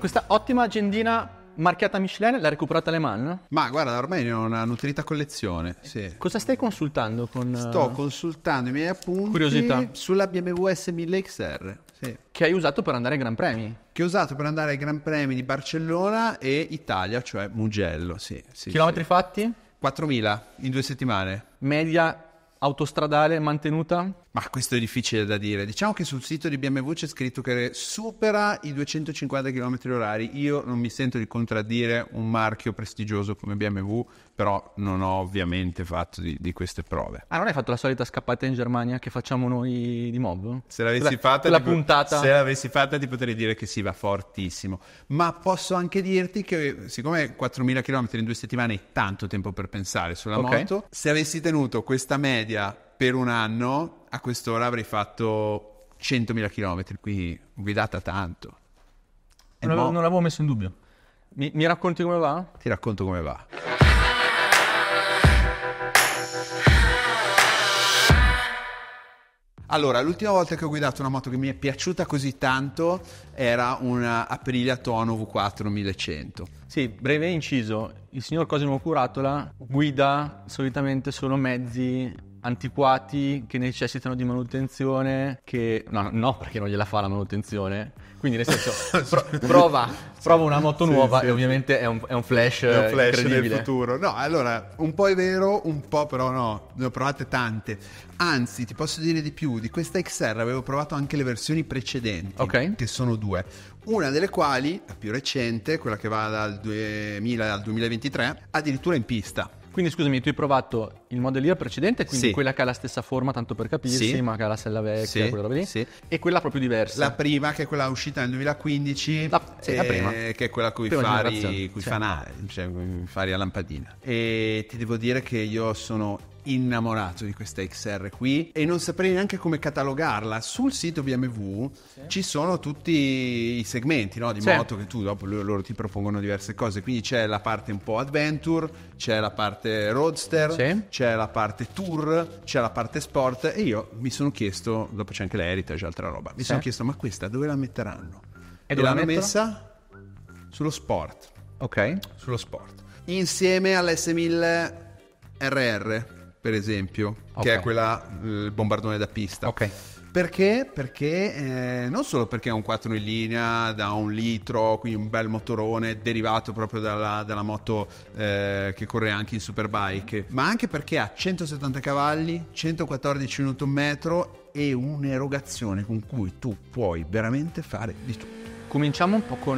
Questa ottima agendina marchiata Michelin l'ha recuperata Le Mans? Ma guarda, ormai ne ho una nutrita collezione, sì. Cosa stai consultando con... Sto consultando i miei appunti Curiosità. sulla BMW S1000 XR, sì. Che hai usato per andare ai Gran Premi? Che ho usato per andare ai Gran Premi di Barcellona e Italia, cioè Mugello, sì. Chilometri fatti? 4.000 in 2 settimane. Media autostradale mantenuta? Ma questo è difficile da dire. Diciamo che sul sito di BMW c'è scritto che supera i 250 km orari. Io non mi sento di contraddire un marchio prestigioso come BMW, però non ho ovviamente fatto di queste prove. Ah, non hai fatto la solita scappata in Germania che facciamo noi di Mob? Se l'avessi fatta ti potrei dire che sì, va fortissimo. Ma posso anche dirti che siccome 4.000 km in 2 settimane è tanto tempo per pensare sulla moto, se avessi tenuto questa media per un anno, a quest'ora avrei fatto 100.000 km, quindi guidata tanto. Non l'avevo messo in dubbio. Mi racconti come va? Ti racconto come va. Allora, l'ultima volta che ho guidato una moto che mi è piaciuta così tanto era una Aprilia Tuono V4 1100. Sì, breve inciso. Il signor Cosimo Curatola guida solitamente solo mezzi antiquati che necessitano di manutenzione, che no, perché non gliela fa la manutenzione, quindi nel senso prova una moto nuova, sì, e ovviamente è un flash, è un flash incredibile del futuro. No, allora, un po' è vero, un po' però no, ne ho provate tante. Anzi, ti posso dire di più, di questa XR avevo provato anche le versioni precedenti, che sono 2. Una delle quali, la più recente, quella che va dal 2000 al 2023, addirittura in pista. Quindi scusami, tu hai provato il Model Year precedente, quindi quella che ha la stessa forma, tanto per capirsi, ma che ha la sella vecchia, quella roba lì, e quella proprio diversa. La prima, che è quella uscita nel 2015, la prima, che è quella con i fari a lampadina. E ti devo dire che io sono innamorato di questa XR qui e non saprei neanche come catalogarla. Sul sito BMW ci sono tutti i segmenti, no, di moto che tu dopo loro ti propongono diverse cose, quindi c'è la parte un po' adventure, c'è la parte roadster, c'è la parte tour, c'è la parte sport, e io mi sono chiesto, dopo c'è anche l'Heritage, altra roba, mi sono chiesto ma questa dove la metteranno? E l'hanno messa sullo sport, sullo sport, insieme all'S1000 RR per esempio, che è quella, il bombardone da pista. Perché? Perché non solo perché è un 4 in linea da 1 litro, quindi un bel motorone derivato proprio dalla moto che corre anche in Superbike, ma anche perché ha 170 cavalli, 114 Nm e un'erogazione con cui tu puoi veramente fare di tutto. Cominciamo un po' con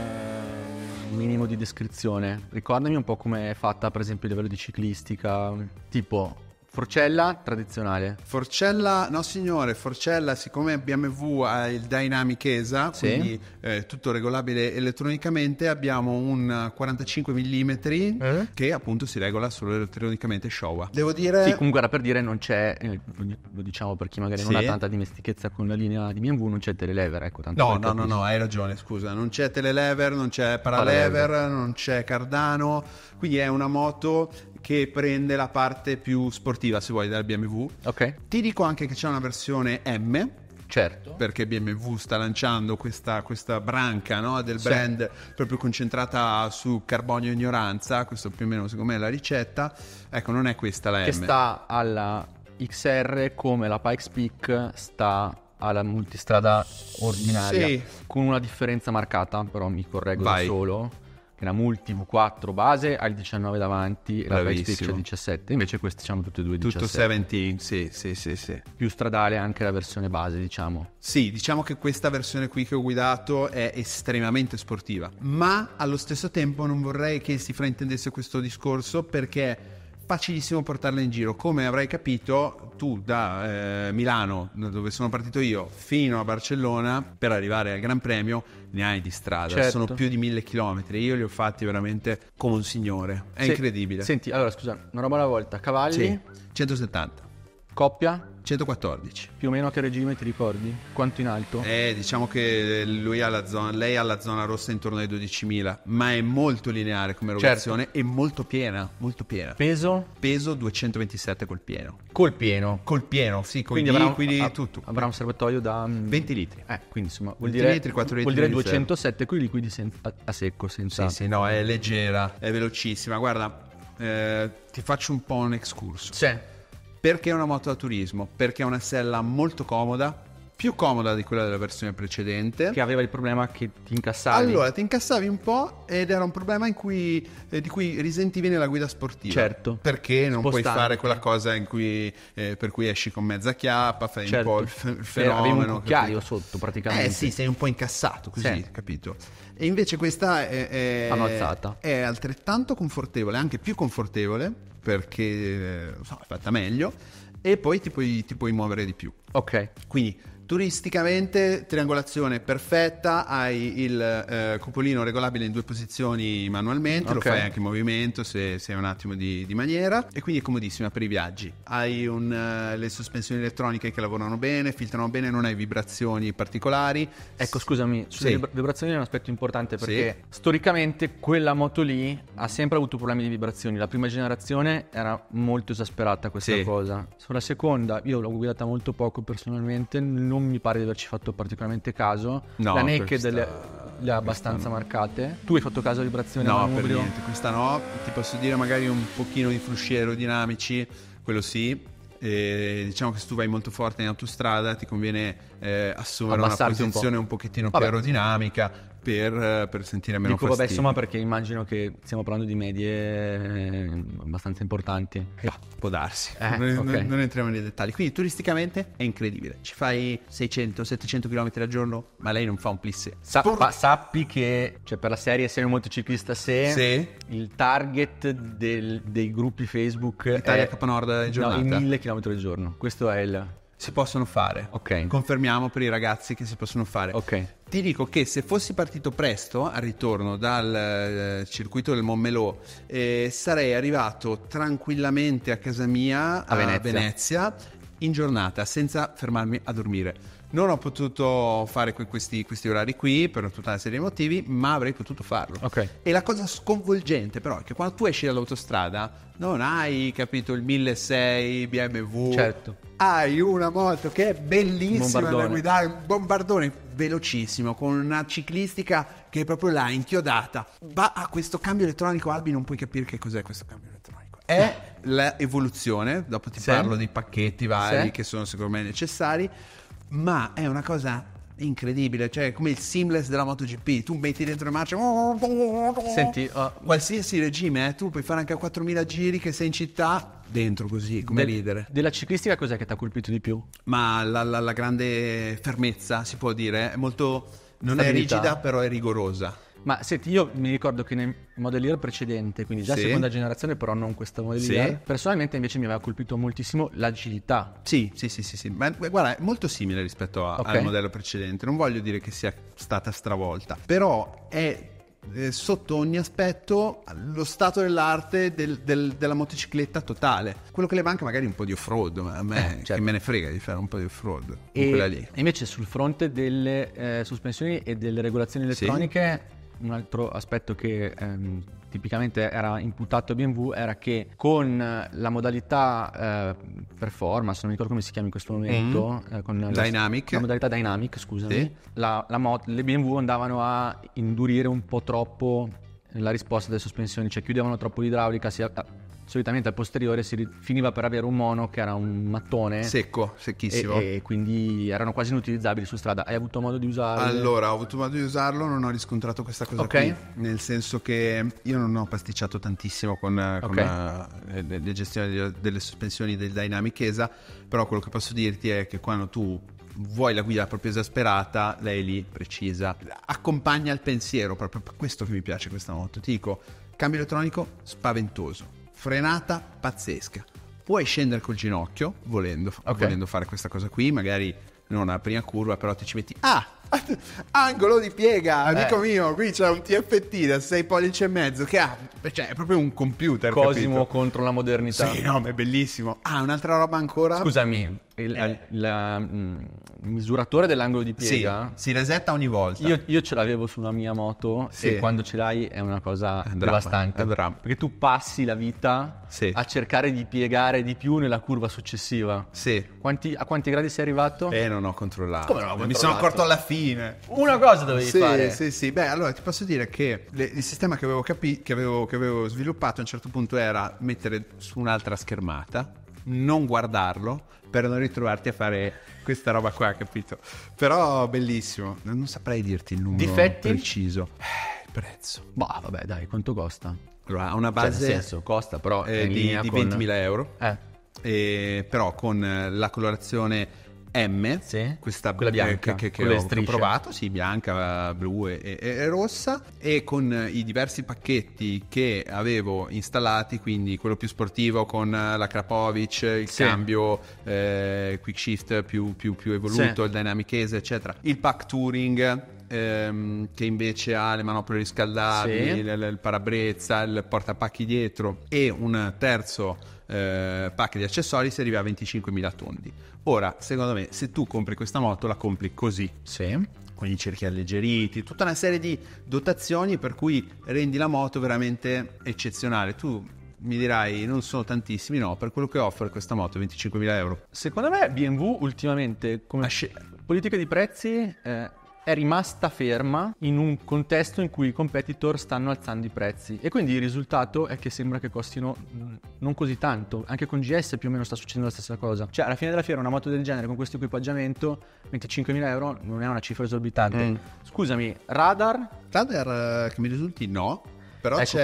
un minimo di descrizione. Ricordami un po' come è fatta, per esempio, a livello di ciclistica, tipo forcella tradizionale. Forcella, no signore, forcella, siccome BMW ha il Dynamic ESA, quindi tutto regolabile elettronicamente, abbiamo un 45 mm che appunto si regola solo elettronicamente Showa. Devo dire... Sì, comunque era per dire, non c'è, lo diciamo per chi magari non ha tanta dimestichezza con la linea di BMW, non c'è telelever, ecco. Tanto no, hai ragione, scusa, non c'è telelever, non c'è paralever, non c'è cardano, quindi è una moto che prende la parte più sportiva, se vuoi, della BMW. Ti dico anche che c'è una versione M, perché BMW sta lanciando questa branca, no, del brand proprio concentrata su carbonio e ignoranza. Questo più o meno secondo me è la ricetta. Ecco, non è questa la M. Che sta alla XR come la Pikes Peak sta alla multistrada ordinaria, con una differenza marcata, però mi correggo da solo. La Multi V4 base ha il 19 davanti e la Pikes Peak c'è il 17, invece questi hanno tutti e due 17. Tutto 17, sì. Più stradale anche la versione base, diciamo. Sì, diciamo che questa versione qui che ho guidato è estremamente sportiva, ma allo stesso tempo non vorrei che si fraintendesse questo discorso, perché facilissimo portarla in giro. Come avrai capito, tu da Milano, dove sono partito io, fino a Barcellona, per arrivare al Gran Premio, ne hai di strada. Sono più di 1.000 chilometri. Io li ho fatti veramente come un signore. È incredibile. Senti, allora scusa, una roba alla volta. Cavalli? 170. Coppia? 114. Più o meno a che regime ti ricordi? Quanto in alto? Diciamo che lei ha la zona rossa intorno ai 12.000, ma è molto lineare come erogazione, certo. E molto piena, molto piena. Peso? Peso 227 col pieno. Col pieno? Col pieno, sì, con quindi i liquidi, tutto. Avrà un serbatoio da 20 litri. Quindi insomma vuol 20 dire, litri, 4 litri vuol dire 207 con i liquidi a secco, senza... Sì, no, è leggera, è velocissima. Guarda, ti faccio un po' un excursus. Sì. Perché è una moto da turismo? Perché è una sella molto comoda, più comoda di quella della versione precedente. Che aveva il problema che ti incassavi. Allora, ti incassavi un po' ed era un problema di cui risentivi nella guida sportiva. Certo. Perché non puoi Spostante. fare quella cosa in cui, per cui esci con mezza chiappa, fai certo. un po' il fenomeno. Avevi un cucchiaio sotto praticamente. Sì, sei un po' incassato così, sì. capito? E invece questa hanno alzata. È altrettanto confortevole, anche più confortevole, perché è fatta meglio, e poi ti puoi muovere di più. Ok. Quindi turisticamente triangolazione perfetta, hai il cupolino regolabile in 2 posizioni manualmente, Lo fai anche in movimento se sei un attimo di maniera, e quindi è comodissima per i viaggi. Hai le sospensioni elettroniche che lavorano bene, filtrano bene, non hai vibrazioni particolari. Ecco, scusami, sulle Sì. vibrazioni è un aspetto importante, perché storicamente quella moto lì ha sempre avuto problemi di vibrazioni. La prima generazione era molto esasperata questa cosa. Sulla seconda io l'ho guidata molto poco personalmente, non mi pare di averci fatto particolarmente caso. No, la Naked le ha abbastanza marcate. Tu hai fatto caso alle vibrazioni? No, per niente, questa no. Ti posso dire magari un pochino di frusci aerodinamici, quello sì. Diciamo che se tu vai molto forte in autostrada ti conviene assumere una posizione un pochettino più aerodinamica per sentire meno fastidio. Vabbè, insomma, perché immagino che stiamo parlando di medie abbastanza importanti. Può darsi, non entriamo nei dettagli. Quindi turisticamente è incredibile, ci fai 600-700 km al giorno, ma lei non fa un plissé. Sappi che, cioè, per la serie Sei un motociclista se il target dei gruppi Facebook Italia Capanord giornata, i 1000 km al giorno. Questo è il... Si possono fare. Ok. Confermiamo per i ragazzi che si possono fare. Ok. Ti dico che se fossi partito presto al ritorno dal circuito del Montmelò, sarei arrivato tranquillamente a casa mia a Venezia in giornata, senza fermarmi a dormire. Non ho potuto fare questi orari qui per tutta una serie di motivi, ma avrei potuto farlo. Ok. E la cosa sconvolgente però è che quando tu esci dall'autostrada non hai, capito, il 1600 BMW. Certo. Hai una moto che è bellissima da guidare, un bombardone velocissimo, con una ciclistica che è proprio là, inchiodata. Va a questo cambio elettronico, Albi, non puoi capire che cos'è questo cambio elettronico. È l'evoluzione, dopo ti parlo dei pacchetti vari che sono secondo me necessari, ma è una cosa incredibile, cioè come il seamless della MotoGP. Tu metti dentro le marce, senti, qualsiasi regime, tu puoi fare anche a 4.000 giri che sei in città dentro così, come ridere. Della ciclistica cos'è che ti ha colpito di più? Ma la grande fermezza, si può dire, è molto, non è rigida, però è rigorosa. Ma senti, io mi ricordo che nel modellier precedente, quindi già seconda generazione, però non questa modellier, personalmente invece mi aveva colpito moltissimo l'agilità. Sì. Ma guarda, è molto simile rispetto al modello precedente. Non voglio dire che sia stata stravolta, però è sotto ogni aspetto lo stato dell'arte della motocicletta totale. Quello che le manca magari un po' di off-road, ma a me che me ne frega di fare un po' di off-road con quella lì. E invece sul fronte delle sospensioni e delle regolazioni elettroniche, un altro aspetto che tipicamente era imputato a BMW era che con la modalità performance, non mi ricordo come si chiama in questo momento, con Dynamic. La modalità Dynamic, scusami, le BMW andavano a indurire un po' troppo la risposta delle sospensioni, cioè chiudevano troppo l'idraulica, solitamente al posteriore si finiva per avere un mono che era un mattone secchissimo, e quindi erano quasi inutilizzabili su strada. Hai avuto modo di usarlo? Allora, ho avuto modo di usarlo, non ho riscontrato questa cosa qui, nel senso che io non ho pasticciato tantissimo con le gestioni delle sospensioni del Dynamic ESA, però quello che posso dirti è che quando tu vuoi la guida proprio esasperata, lei lì precisa, accompagna il pensiero, proprio per questo che mi piace questa moto. Ti dico, cambio elettronico spaventoso, frenata pazzesca, puoi scendere col ginocchio volendo fare questa cosa qui, magari non alla prima curva, però ti ci metti angolo di piega, amico mio, qui c'è un TFT da 6 pollici e mezzo che cioè è proprio un computer, Cosimo capito? contro la modernità. Sì, no, ma è bellissimo. Un'altra roba ancora. Scusami, il misuratore dell'angolo di piega si resetta ogni volta. Io ce l'avevo sulla mia moto e quando ce l'hai è una cosa devastante. Perché tu passi la vita a cercare di piegare di più nella curva successiva. A quanti gradi sei arrivato? Non ho controllato. Come non ho controllato? Mi sono accorto alla fine. Una cosa dovevi fare. Sì. Beh, allora ti posso dire che il sistema che avevo sviluppato a un certo punto era mettere su un'altra schermata, non guardarlo, per non ritrovarti a fare questa roba qua, capito? Però bellissimo. Non saprei dirti il numero preciso. Il prezzo. Bah, vabbè, dai, quanto costa? Allora, ha una base, nel senso, costa però di 20.000 euro. Però con la colorazione M, questa quella bianca che ho provato, bianca, blu e rossa, e con i diversi pacchetti che avevo installati, quindi quello più sportivo con la Krapovic, il cambio quick shift più evoluto, il dynamic ease, eccetera, il pack touring che invece ha le manopole riscaldabili, il parabrezza, il portapacchi dietro, e un terzo pack di accessori, si arriva a 25.000 tondi. Ora, secondo me, se tu compri questa moto, la compri così, con i cerchi alleggeriti, tutta una serie di dotazioni per cui rendi la moto veramente eccezionale. Tu mi dirai, non sono tantissimi, no, per quello che offre questa moto, 25.000 euro. Secondo me BMW ultimamente, come politica di prezzi, è rimasta ferma in un contesto in cui i competitor stanno alzando i prezzi, e quindi il risultato è che sembra che costino non così tanto. Anche con GS più o meno sta succedendo la stessa cosa. Cioè, alla fine della fiera una moto del genere con questo equipaggiamento, 25.000 euro non è una cifra esorbitante. Scusami, radar che mi risulti no. Però ecco,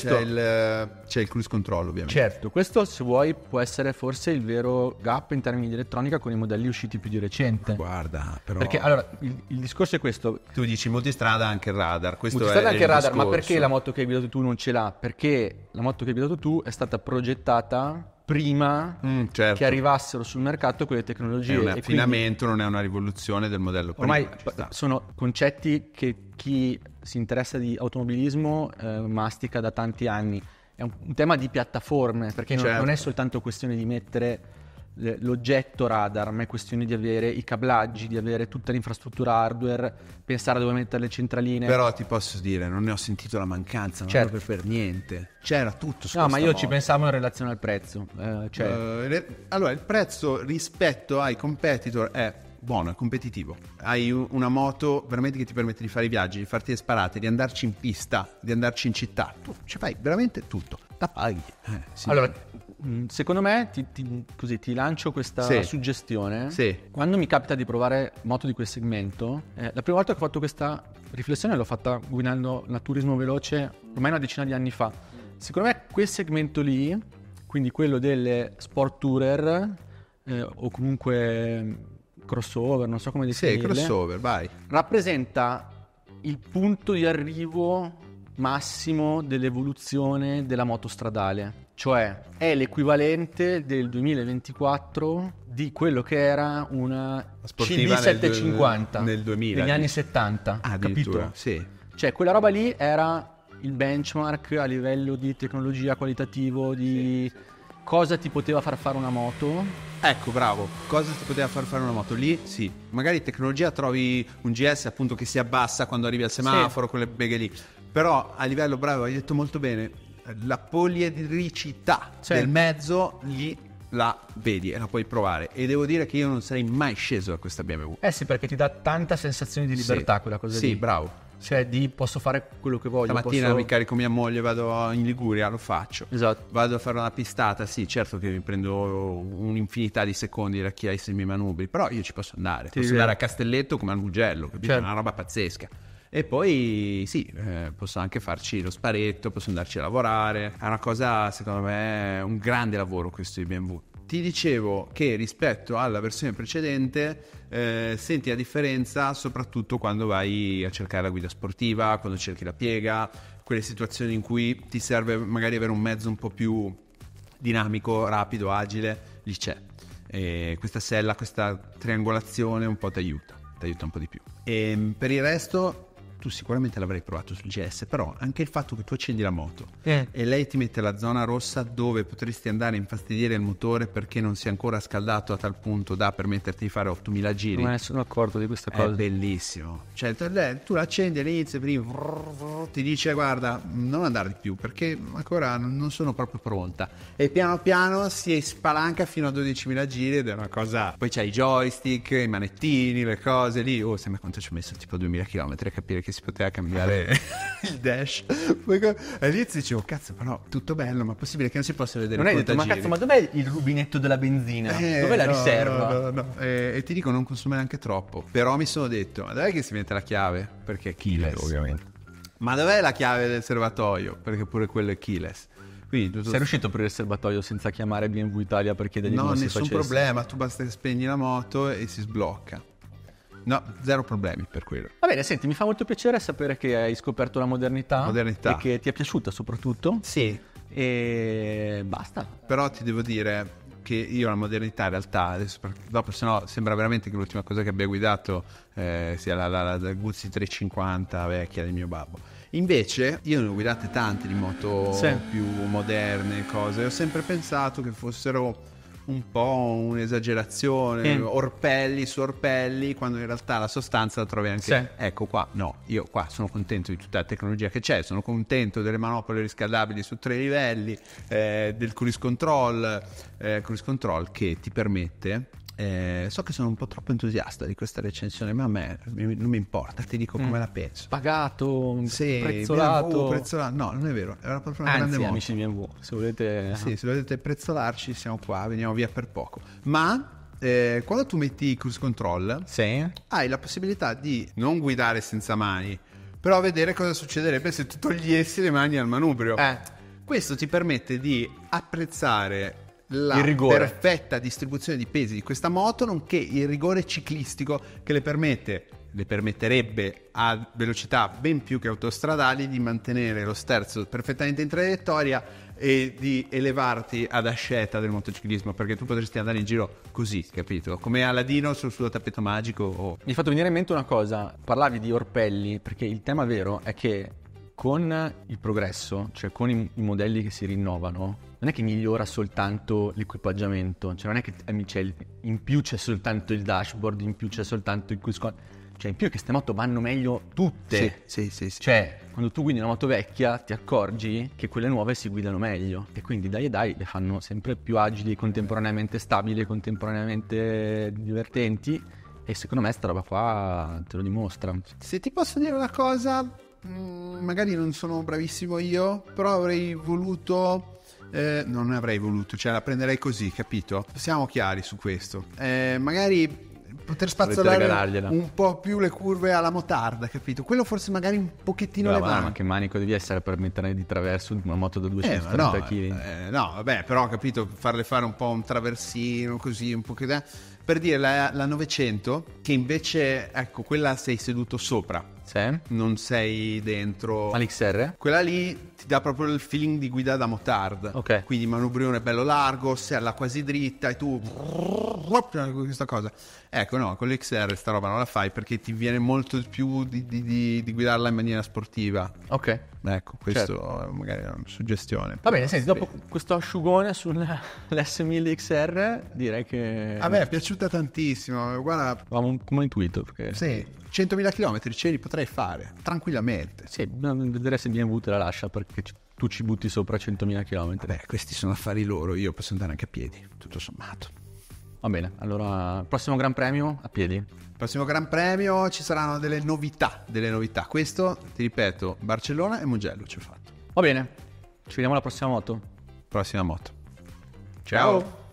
c'è il cruise control, ovviamente. Certo, questo, se vuoi, può essere forse il vero gap in termini di elettronica con i modelli usciti più di recente. Guarda, però... Perché, allora, il discorso è questo. Tu dici multistrada anche il radar. Multistrada anche il radar, discorso. Ma perché la moto che hai guidato tu non ce l'ha? Perché la moto che hai guidato tu è stata progettata prima che arrivassero sul mercato quelle tecnologie. È un affinamento, non è una rivoluzione del modello prima. Ormai sono concetti che chi si interessa di automobilismo mastica da tanti anni. È un tema di piattaforme, perché non è soltanto questione di mettere l'oggetto radar, ma è questione di avere i cablaggi, di avere tutta l'infrastruttura hardware, pensare a dove mettere le centraline. Però ti posso dire, non ne ho sentito la mancanza, proprio per niente. C'era tutto su ma io moto. Ci pensavo in relazione al prezzo. Allora, il prezzo rispetto ai competitor è buono, è competitivo. Hai una moto veramente che ti permette di fare i viaggi, di farti le sparate, di andarci in pista, di andarci in città. Tu ci fai veramente tutto. La paghi. Allora, secondo me ti lancio questa suggestione. Quando mi capita di provare moto di quel segmento, la prima volta che ho fatto questa riflessione l'ho fatta guidando la turismo veloce ormai una decina di anni fa. Secondo me quel segmento lì, quindi quello delle sport tourer o comunque crossover, non so come definirle. Crossover, vai. Rappresenta il punto di arrivo massimo dell'evoluzione della moto stradale. Cioè è l'equivalente del 2024 di quello che era una CD750 nel 2000, negli anni 70, capito? Sì. Cioè quella roba lì era il benchmark a livello di tecnologia, qualitativo, di cosa ti poteva far fare una moto. Ecco, bravo, cosa ti poteva far fare una moto lì? Sì, magari tecnologia trovi un GS appunto che si abbassa quando arrivi al semaforo, quelle beghe lì. Però a livello, bravo, hai detto molto bene, la poliedricità del mezzo lì la vedi e la puoi provare. E devo dire che io non sarei mai sceso da questa BMW. Sì, perché ti dà tanta sensazione di libertà quella cosa lì. Sì, bravo. Cioè posso fare quello che voglio. Stamattina mi carico mia moglie, vado in Liguria, lo faccio. Esatto. Vado a fare una pistata, sì, certo che mi prendo un'infinità di secondi da chi ha i semimanubri, però io ci posso andare. Posso andare a Castelletto come al Mugello, capito? Certo. È una roba pazzesca. E poi posso anche farci lo sparetto, posso andarci a lavorare. È una cosa, secondo me, un grande lavoro questo di BMW. Ti dicevo che rispetto alla versione precedente senti la differenza soprattutto quando vai a cercare la guida sportiva, quando cerchi la piega, quelle situazioni in cui ti serve magari avere un mezzo un po' più dinamico, rapido, agile, lì c'è. E questa sella, questa triangolazione un po' ti aiuta un po' di più. E per il resto tu sicuramente l'avrai provato sul GS, però anche il fatto che tu accendi la moto e lei ti mette la zona rossa dove potresti andare a infastidire il motore perché non sia ancora scaldato a tal punto da permetterti di fare 8000 giri. Non me ne sono accorto di questa cosa. È bellissimo. Cioè tu l'accendi all'inizio, ti dice guarda, non andare di più perché ancora non sono proprio pronta, e piano piano si spalanca fino a 12.000 giri ed è una cosa. Poi c'hai i joystick, i manettini, le cose lì. Sembra quanto ci ho messo, tipo 2000 km a capire che si poteva cambiare il dash. All'inizio dicevo cazzo, però tutto bello, ma possibile che non si possa vedere? Non hai detto ma cazzo, ma dov'è il rubinetto della benzina? Dov'è la riserva? No. E ti dico non consuma neanche troppo, però mi sono detto ma dov'è che si mette la chiave? Perché è keyless ovviamente. Ma dov'è la chiave del serbatoio? Perché pure quello è keyless. Quindi sei riuscito a aprire il serbatoio senza chiamare BMW Italia per chiedergli come si facesse? No, nessun problema, tu basta che spegni la moto e si sblocca. No, zero problemi per quello. Va bene, senti, mi fa molto piacere sapere che hai scoperto la modernità. E che ti è piaciuta soprattutto. Sì. E basta. Però ti devo dire che io la modernità in realtà adesso, dopo sennò sembra veramente che l'ultima cosa che abbia guidato sia la Guzzi 350 vecchia del mio babbo. Invece io ne ho guidate tante di moto più moderne, cose. Ho sempre pensato che fossero un po' un'esagerazione, orpelli su orpelli, quando in realtà la sostanza la trovi anche. Ecco qua, no, io qua sono contento di tutta la tecnologia che c'è, sono contento delle manopole riscaldabili su 3 livelli, del cruise control che ti permette. So che sono un po' troppo entusiasta di questa recensione, ma a me non mi importa, ti dico come la penso. Pagato, prezzolato. No, non è vero, era proprio una grande moto. Amici di BMW, se volete se volete prezzolarci siamo qua, veniamo via per poco. Ma quando tu metti cruise control hai la possibilità di non guidare senza mani, però vedere cosa succederebbe se tu togliessi le mani al manubrio. Questo ti permette di apprezzare la perfetta distribuzione di pesi di questa moto, nonché il rigore ciclistico che le permetterebbe a velocità ben più che autostradali di mantenere lo sterzo perfettamente in traiettoria e di elevarti ad asceta del motociclismo, perché tu potresti andare in giro così, capito? Come Aladino sul suo tappeto magico. Mi è fatto venire in mente una cosa, parlavi di orpelli, perché il tema vero è che con il progresso, cioè con i modelli che si rinnovano, non è che migliora soltanto l'equipaggiamento, cioè non è che in più c'è soltanto il dashboard, in più c'è soltanto il cruise control, cioè in più è che queste moto vanno meglio tutte. Sì. Cioè quando tu guidi una moto vecchia ti accorgi che quelle nuove si guidano meglio e quindi dai le fanno sempre più agili, contemporaneamente stabili, contemporaneamente divertenti, e secondo me sta roba qua te lo dimostra. Se ti posso dire una cosa, magari non sono bravissimo io, però avrei voluto non avrei voluto, cioè la prenderei così, capito? Siamo chiari su questo. Magari poter spazzolare un po' più le curve alla motarda, capito? Quello forse magari un pochettino le mani. Ma che manico devi essere per mettere di traverso una moto da 230 kg? No, vabbè, però capito, farle fare un po' un traversino così, un po' che per dire la 900, che invece, ecco, quella sei seduto sopra. Non sei dentro. Ma l'XR? Quella lì ti dà proprio il feeling di guida da motard. Quindi manubrione bello largo, sella quasi dritta e tu questa cosa. Ecco, no, con l'XR sta roba non la fai perché ti viene molto più di guidarla in maniera sportiva. Ecco, questo magari è una suggestione. Va bene, senti, dopo questo asciugone sull'S1000 XR direi che a me è piaciuta tantissimo. Guarda, come ho intuito perché... Sì, 100.000 km ce li potrei fare tranquillamente. Sì, vedere se BMW te la lascia perché tu ci butti sopra 100.000 km. Vabbè, questi sono affari loro, io posso andare anche a piedi, tutto sommato. Va bene, allora prossimo Gran Premio a piedi. Prossimo Gran Premio ci saranno delle novità. Questo, ti ripeto, Barcellona e Mugello ci ho fatto. Va bene, ci vediamo alla prossima moto. Ciao.